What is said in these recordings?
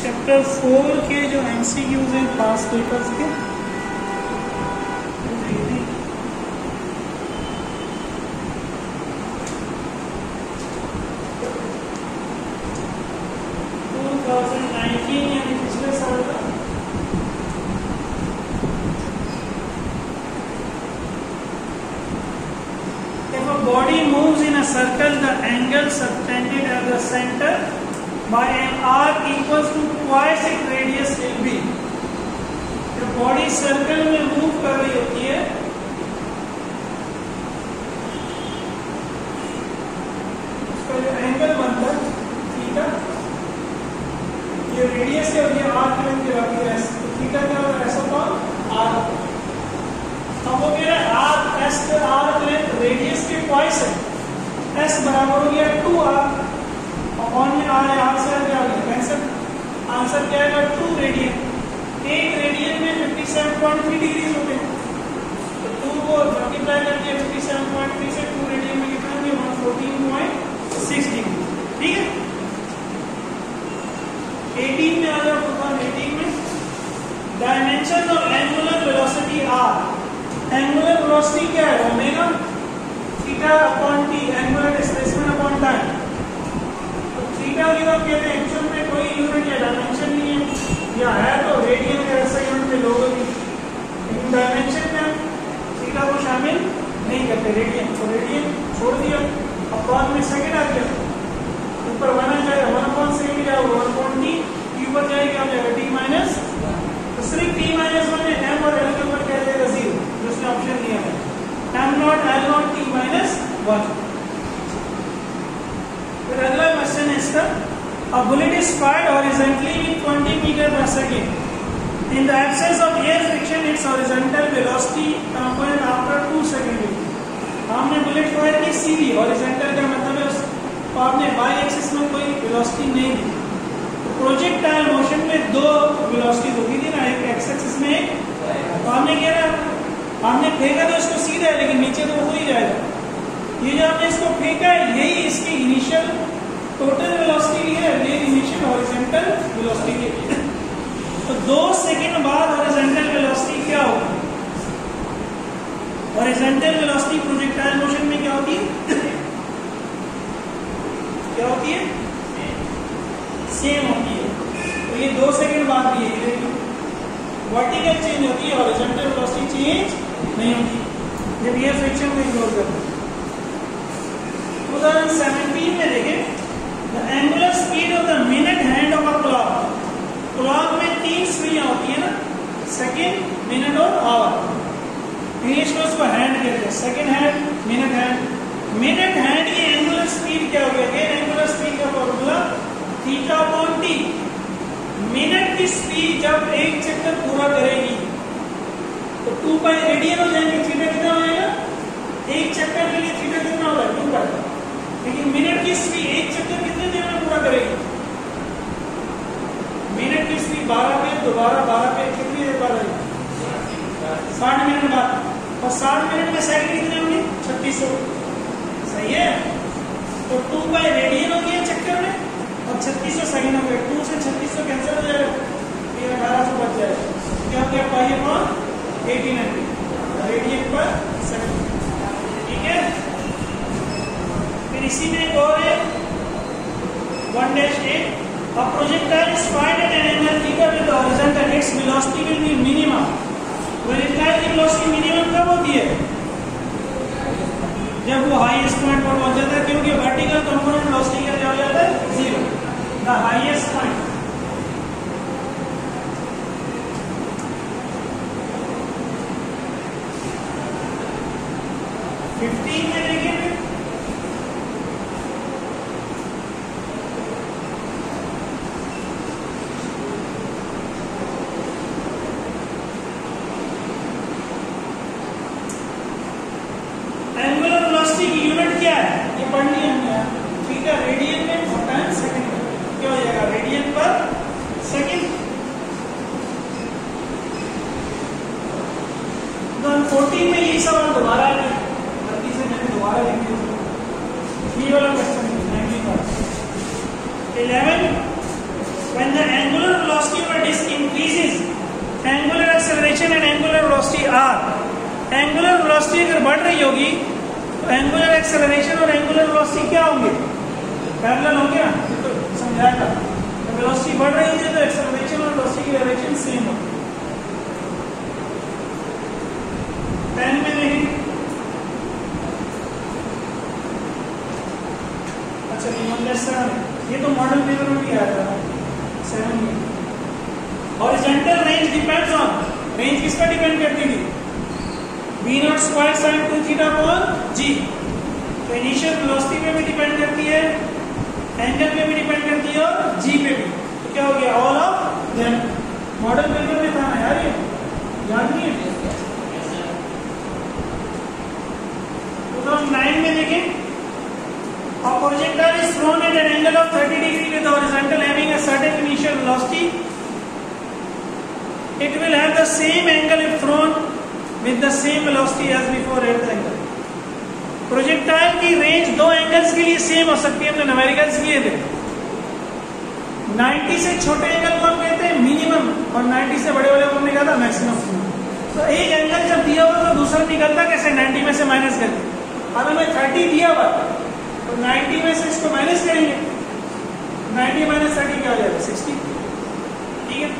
Chapter 4 के जो MCQs हैं पास्ट पेपर्स के, body moves in a circle, the angle subtended at the center by an arc equals to twice its radius will be. जब body circle में move कर रही होती है उसका जो एंगल बनता है थीटा, ये रेडियस है और ये आर्क लेंथ कहलाती है, तो थीटा क्या होगा, ऐसा फॉर्म आर्क। अब वो कह रहा है arc S arc length radius के ट्वाइस है, एस बराबर हो गया 2r अपॉन में r है, r से क्या हो गया कैंसिल, आंसर क्या आएगा 2 रेडियन। एक रेडियन में 57.3 डिग्री होते हैं, तो 2 को मल्टीप्लाई करके 57.3 से 2 रेडियन में कितना होगा 114.6 डिग्री। ठीक है, 18 में आ जाओ, प्रोग्राम 18 में dimension of angular velocity r। Angular velocity क्या है, omega theta upon T, angular displacement upon time. तो थीटा की तो कहते हैं एक्चुअल में कोई यूनिट या डायमेंशन नहीं है, या है तो रेडियन या ऐसा यूनिट में लोग होगी, लेकिन डायमेंशन में हम थीटा को शामिल नहीं करते, रेडियन तो रेडियन छोड़ दिया, अपॉन में सेकंड आ गया, ऊपर 1 आ जाएगा, 1 अपॉन सेकंड क्या होगा 1 अपॉन टी, ऊपर जाएगा आ जाएगा टी माइनस, तो सिर्फ टी माइनस 1 में एम और एल के ऊपर क्या जाएगा 0, जो उसने ऑप्शन दिया है m naught l naught t minus 1। फिर अगला क्वेश्चन है इसका, a bullet is fired horizontally with 20 meter per second. In the absence of air friction, its horizontal velocity component after 2 seconds. हमने बुलेट फायर की सीधी, horizontal का मतलब है तो आपने वाई एक्सिस में कोई वेलोसिटी नहीं दी, तो प्रोजेक्टाइल मोशन में दो वेलोसिटी होगी थी ना, एक एक्स एक्सिस में एक, तो हमने क्या रहा, हमने फेंका तो इसको सीधा है लेकिन नीचे तो हो ही जाएगा, ये जो हमने इसको फेंका है यही इसकी इनिशियल टोटल वेलोसिटी है, ये इनिशियल हॉरिजॉन्टल वेलोसिटी है। तो 2 सेकंड बाद हॉरिजॉन्टल वेलोसिटी क्या होगी, हॉरिजॉन्टल वेलोसिटी प्रोजेक्टाइल मोशन में क्या होती है, क्या होती है, सेम होती है। तो ये 2 सेकंड बाद भी है, वर्टिकल चेंज होती है, हॉरिजॉन्टल वेलोसिटी चेंज नहीं होती जब ये फ्रिक्शन को इग्नोर करते हैं। उदाहरण 17 में देखें, the angular speed of the minute hand of a clock. Clock में 3 सुइयां होती है ना, सेकंड, मिनट और आवर, इंग्लिश में उसको हैंड कहते हैं, second hand, minute hand. Minute hand की एंगुलर स्पीड क्या होगी, अगेन एंगुलर स्पीड का formula theta upon T. Minute की स्पीड जब एक चक्कर पूरा करेगी तो 2 पाई रेडियन हो जाएंगे, थीटा कितना हो जाएगा, एक चक्कर के लिए थीटा कितना होगा 2 पाई, लेकिन मिनट की स्पीड एक चक्कर कितने देर में पूरा करेगी, मिनट की स्पीड 12 पे, दोबारा 12 पे कितनी देर बाद आएगी 60 मिनट बाद, और 60 मिनट में सेकंड कितने होंगे 3600, सही है। तो 2 पाई रेडियन हो गया चक्कर में और 3600 सेकंड हो गया, 2 से 3600 कैंसिल हो जाएगा, ये 1800 बच जाएगा, क्या हो गया pi upon 1800 radian per second. ठीक है, फिर इसी में एक और है 1-8, a projectile is fired at an angle theta with the horizontal, its velocity will be minimum। projectile की velocity minimum कब होती है, जब वो हाईएस्ट पॉइंट पर पहुंच जाता है, क्योंकि वर्टिकल कंपोनेंट वेलोसिटी क्या हो जाता है 0, द हाईएस्ट पॉइंट। में देखिए, एंगुलर वेलोसिटी की यूनिट क्या है, ये पढ़ लिया हमने, थीटा रेडियन में और टाइम सेकंड में, क्या हो जाएगा रेडियन पर सेकंड। 14 में ये सवाल दोबारा आ गया, दोबारा लिख ये वाला question 11, when the angular angular acceleration and angular velocity are. Angular velocity अगर बढ़ रही होगी तो एंगुलर एक्सेलरेशन और एंगुलर वेलोसिटी क्या होंगे? पैरेलल होंगे ना, तो समझाया था। वेलोसिटी बढ़ रही है तो एक्सेलरेशन और वेलोसिटी की डायरेक्शन सेम होगी। 10 में नहीं, अच्छा ये तो मॉडल पेपर में भी आया था 7 में। Horizontal range depends on, range किस पर डिपेंड करती थी? v0 square sin 2 theta upon g। तो इनिशियल वेलोसिटी पे भी डिपेंड करती है, एंगल पे भी डिपेंड करती है और g पे भी। तो क्या हो गया? All of them. Model paper में था ना यार, ये याद नहीं है? 2009 में देखें, a projectile is thrown at an angle of 30 degree with the horizontal having a certain initial velocity. It will have the same angle if thrown with the same velocity as before at the angle. Projectile की range दो angles के लिए same हो सकती है, हमने numericals किए थे। 90 से छोटे एंगल को हम कहते हैं मिनिमम, और 90 से बड़े वाले को हमने कहा था मैक्सिमम। तो एक एंगल जब दिया हुआ तो दूसरा निकलता कैसे? 90 में से माइनस करके। अब हमें 30 दिया हुआ तो 90 में से इसको माइनस करेंगे, 90 माइनस 30 क्या हो जाएगा? 60। ठीक है।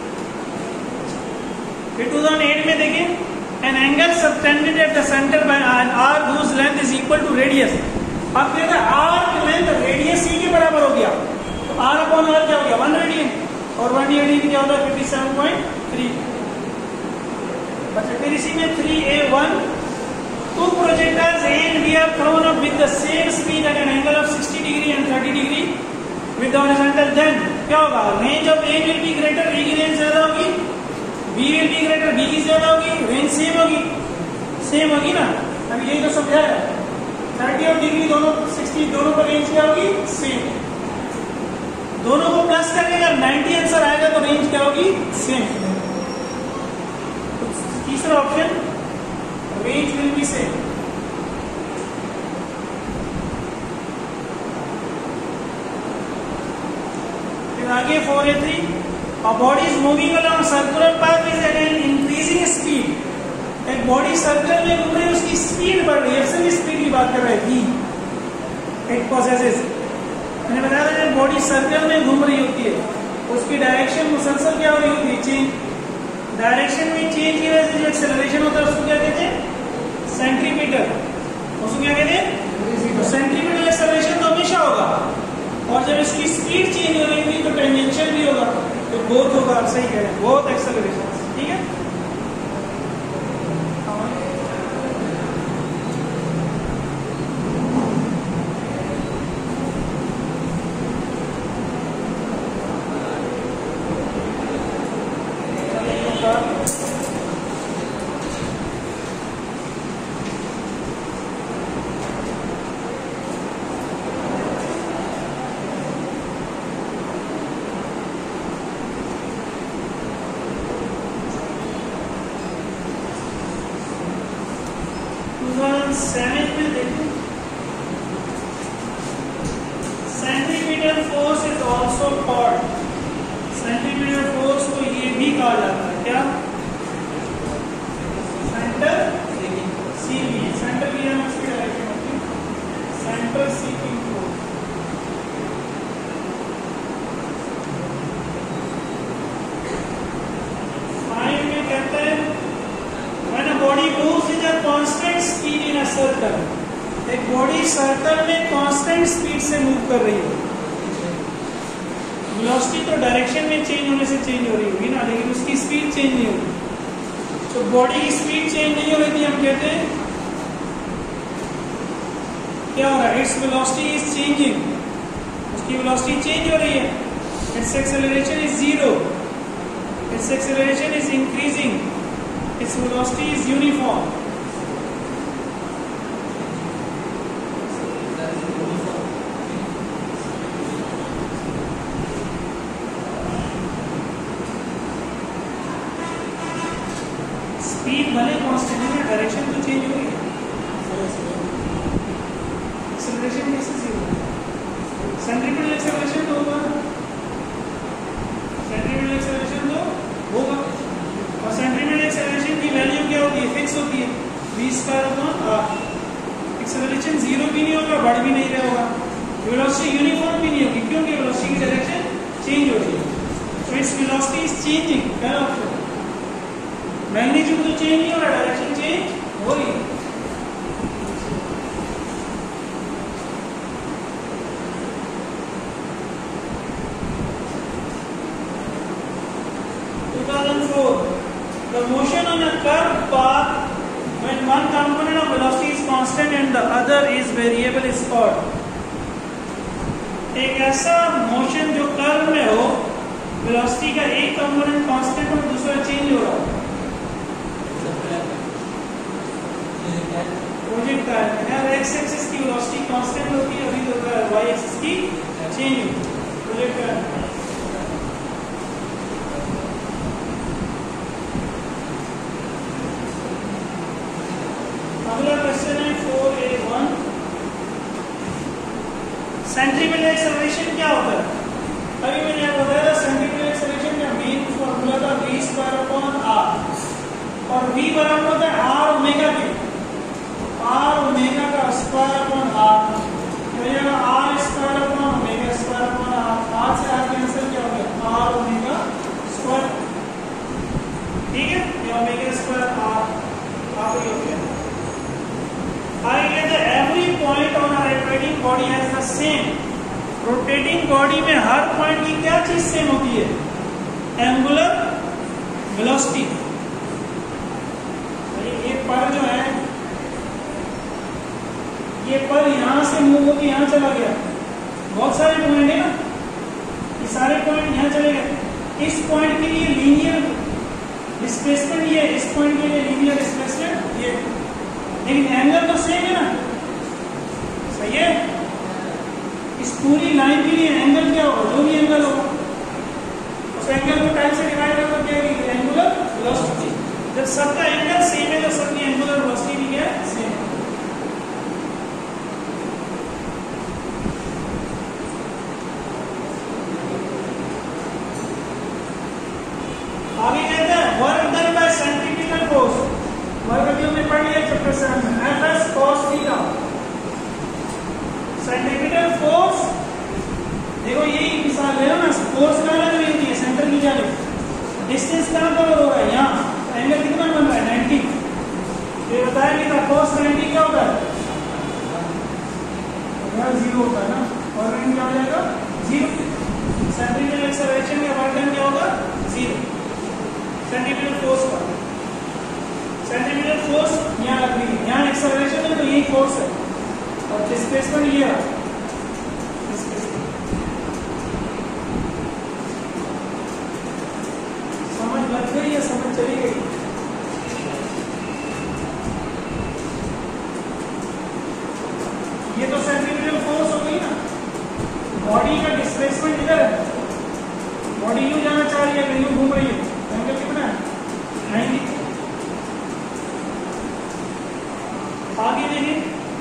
फिर 2008 में देखिए, an angle subtended at the center by an arc whose length is equal to radius। अब कहते हैं आर्क लेंथ रेडियस ही के बराबर हो गया, तो r अपॉन r क्या हो गया? 1 रेडियन, और 1 रेडियन क्या होता है? 57.3। अच्छा, फिर इसी में 3a1, two projectiles A and B are thrown up with the same speed at an angle of 60 degree and 30 degree with the horizontal, then क्या होगा? Range of A will be greater, A की range ज्यादा होगी, B will be greater, B की ज्यादा होगी, range same होगी, same होगी ना। अभी यही तो समझाया, 30 और डिग्री दोनों 60 दोनों पर रेंज क्या होगी? सेम। दोनों को प्लस करेंगे, 90 आंसर आएगा तो रेंज क्या होगी? सेम। तीसरा option, range will be same. फिर आगे 4a3, a body is moving along circular path is at an increasing speed। एक बॉडी सर्कल में घूम रही है, उसकी स्पीड बढ़ रही है, एक्सेल स्पीड की बात कर रहे हैं। v इट पोसेसेस, मैंने बताया था जब बॉडी सर्कल में घूम रही होती है उसकी डायरेक्शन मुसलसल क्या हो रही होती है? चेंज। डायरेक्शन में चेंज की वजह से जो एक्सेलरेशन होता है उसको क्या कहते हैं? सेंट्रीपिटल। उसको क्या कहते हैं? तो सेंट्रीपिटल एक्सेलरेशन तो हमेशा होगा, और जब इसकी स्पीड चेंज हो रही थी तो टेंजेंशियल भी होगा, तो बोथ होगा। आप सही कह रहे हैं, बोथ एक्सेलरेशन। ठीक है। Centripetal force is also called, centripetal force को ये भी कहा जाता है क्या? Centre seeking. सेंटर की डायरेक्शन होती है सेंटर सीकिंग फोर्स। फाइव में कहते हैं when a body moves with a constant speed in a circle, एक बॉडी सर्कल में कांस्टेंट स्पीड से मूव कर रही है। वेलोसिटी तो डायरेक्शन में चेंज होने से चेंज हो रही होगी ना, लेकिन उसकी स्पीड चेंज नहीं होगी। तो बॉडी की स्पीड चेंज नहीं हो रही थी, हम कहते हैं क्या हो रहा है? इट्स वेलोसिटी इज चेंजिंग, उसकी वेलोसिटी चेंज हो रही है। Its acceleration is 0, its acceleration is increasing, its velocity is uniform। Speed भले कांस्टेंट है, डायरेक्शन तो चेंज हो रही है। एक्सेलरेशन कैसे 0? सेंट्रीपिटल एक्सेलरेशन तो होगा, सेंट्रीपिटल एक्सेलरेशन तो होगा, चेंजिंग, पहला ऑप्शन। मैग्नीट्यूड तो चेंज नहीं हो रहा, डायरेक्शन चेंज हो रही है। The motion on a curved path when one component of velocity is constant and the other is variable is called। एक ऐसा मोशन जो कर्व में हो, वेलोसिटी का एक कंपोनेंट कांस्टेंट हो, दूसरा चेंज हो रहा हो, प्रोजेक्टाइल। यार एक्स एक्सिस की वेलोसिटी कांस्टेंट होती है, अभी तो वाई एक्सिस की चेंज होती है, प्रोजेक्टाइल। अगला क्वेश्चन है 4A1। सेंट्रीपिटल एक्सेलरेशन क्या होता है? अभी मैंने आपको बताया था सेंट्रीपिटल एक्सेलरेशन का मेन फॉर्मूला था v²/r, और v बराबर होता है r ओमेगा के, r ओमेगा का स्क्वायर/r, तो ये r²/ओमेगा²/r, r से r कैंसिल क्या हो गया, r ओमेगा स्क्वायर, ठीक है, ये ओमेगा²r आप ही हो गया। Every point on a rotating body has the same। Rotating body में हर पॉइंट की क्या चीज सेम होती है? Angular velocity. ये पर जो है, ये पर यहां से मूव होकर यहां चला गया, बहुत सारे पॉइंट है ना, ये सारे पॉइंट यहां चले गए। इस पॉइंट के लिए लीनियर डिस्प्लेसमेंट ये, इस पॉइंट के लिए लीनियर डिस्प्लेसमेंट ये, लेकिन एंगल तो सेम है ना, सही है। इस पूरी लाइन के लिए एंगल क्या होगा, जो भी एंगल होगा उस एंगल को टाइम से डिवाइड कर दो, क्या एंगुलर वेलोसिटी। जब सबका एंगल सेम है तो सबकी एंगुलर वेलोसिटी भी क्या है, सेम है। आगे कहते हैं work done by centripetal force. Work जो हमने पढ़ लिया चैप्टर 7 में, Fs cos थीटा। सेंट्रीपिटल फोर्स, देखो यही मिसाल ले लो ना, फोर्स कहाँ लग रही होती है, सेंटर की जाने, डिस्टेंस कहाँ कवर हो रहा है, यहाँ एंगल कितना बन रहा है, 90। ये बताया कि था cos 90 क्या होता है, यहाँ 0 होता है ना, और क्या हो जाएगा 0। सेंट्रीपिटल एक्सेलरेशन का वर्क डन क्या होगा, 0। सेंट्रीपिटल फोर्स का, सेंट्रीपिटल फोर्स यहाँ लग रही है, यहाँ एक्सेलरेशन है तो यही फोर्स है, और डिस्प्लेसमेंट ये है। समझ लग गई या समझ चली गई? ये तो सेंट्रीपिटल फोर्स हो गई ना, बॉडी का डिस्प्लेसमेंट इधर है, बॉडी यूं जाना चाह रही है, यूं घूम रही है, एंगल कितना है, 90। आगे देखिए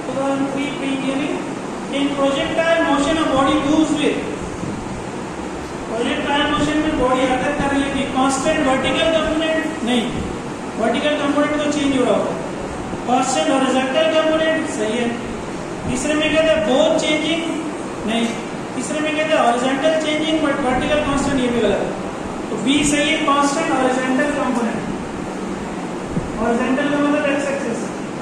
in projectile motion a body moves with, projectile motion में बॉडी हरकत कर रही है कि कांस्टेंट वर्टिकल कंपोनेंट नहीं, वर्टिकल कंपोनेंट तो चेंज हो रहा होगा, कांस्टेंट हॉरिजॉन्टल कंपोनेंट सही है। तीसरे में कहते हैं बोथ चेंजिंग नहीं, तीसरे में कहते हैं horizontal changing but vertical constant, ये भी गलत है। तो बी सही है, कांस्टेंट हॉरिजॉन्टल कंपोनेंट। हॉरिजॉन्टल का मतलब X axis.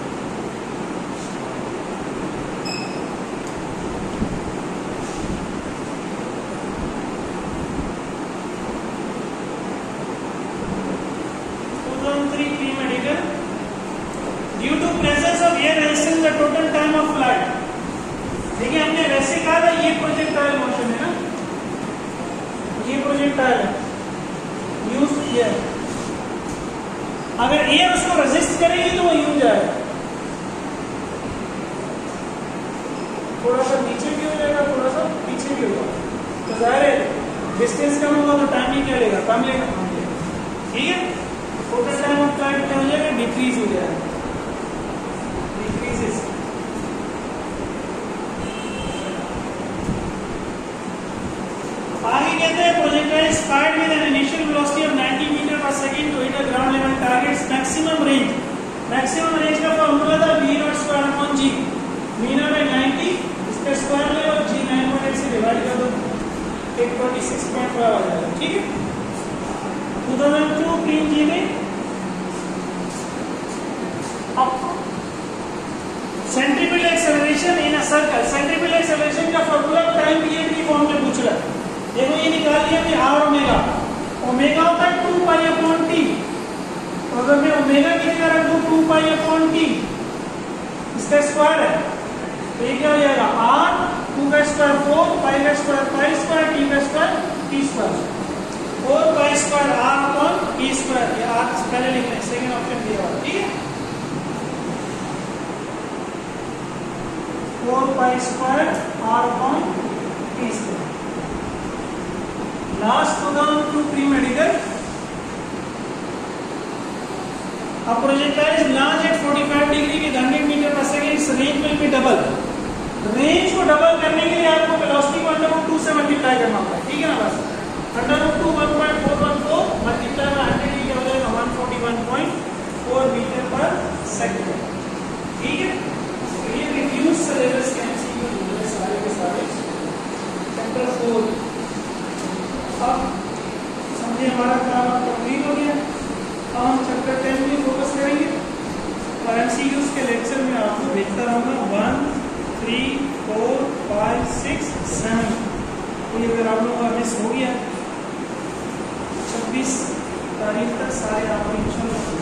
Due to presence of air resistance the total time of flight। देखिए हमने वैसे कहा था ये प्रोजेक्टाइल मोशन है ना, ये प्रोजेक्टाइल है, यूज किया है। अगर एयर उसको रेजिस्ट करेगी तो वो यूं जाएगा, थोड़ा सा नीचे भी हो जाएगा, थोड़ा सा पीछे भी होगा, तो जाहिर है डिस्टेंस कम होगा तो टाइम ही क्या लेगा, कम लेगा, ठीक है। टोटल टाइम ऑफ फ्लाइट क्या हो जाएगा, डिक्रीज हो जाएगा, डिक्रीजेस। आगे कहते हैं projectile is fired with an initial velocity of 90 metre per second to hit a ground level target's maximum range। Maximum range का फॉर्मूला था v0/g, v0 है 90, इसका स्क्वायर ले और g 9.8 से डिवाइड कर दो, 126.5 आ जाएगा, ठीक है। 2002 क्लीन जी में centripetal acceleration in a circle, centripetal acceleration का फॉर्मूला टाइम पीरियड की फॉर्म में पूछ रहा है। देखो ये निकाल लिया कि आर ओमेगा, ओमेगा होता है 2 पाई अपॉन टी, तो अगर मैं ओमेगा की जगह रख दूं 2 पाई अपॉन टी, इसका स्क्वायर है, तो ये क्या हो जाएगा आर, 2 का स्क्वायर 4, पाई का स्क्वायर पाई स्क्वायर, टी का square T square, 4 pi square R upon T square. ये आर पहले लिख लें, सेकंड ऑप्शन दिया हुआ, ठीक है। 4 pi square R upon T square. Last 2002 pre medical, a projectile is launched at 45 degree with 100 meter per second, its range will be double। Range को double करने के लिए आपको वेलोसिटी को √2 से मल्टीप्लाई करना होगा, ठीक है ना। बस √2 1.414 मल्टीप्लाई बाय 100 क्या हो जाएगा 141.4 मीटर पर सेकंड, ठीक है। तो ये रिड्यूस सिलेबस के एमसीक्यू सारे के सारे चैप्टर 4। अब समझिए हमारा काम कंप्लीट हो गया। अब हम चैप्टर 10 में फोकस करेंगे और एमसीक्यूज के लेक्चर में आपको देखता रहूंगा 1, 3, 4, 5, 6, 7। तो ये अगर आप लोगों का मिस हो गया 26 तारीख तक सारे आपको इंशाल्लाह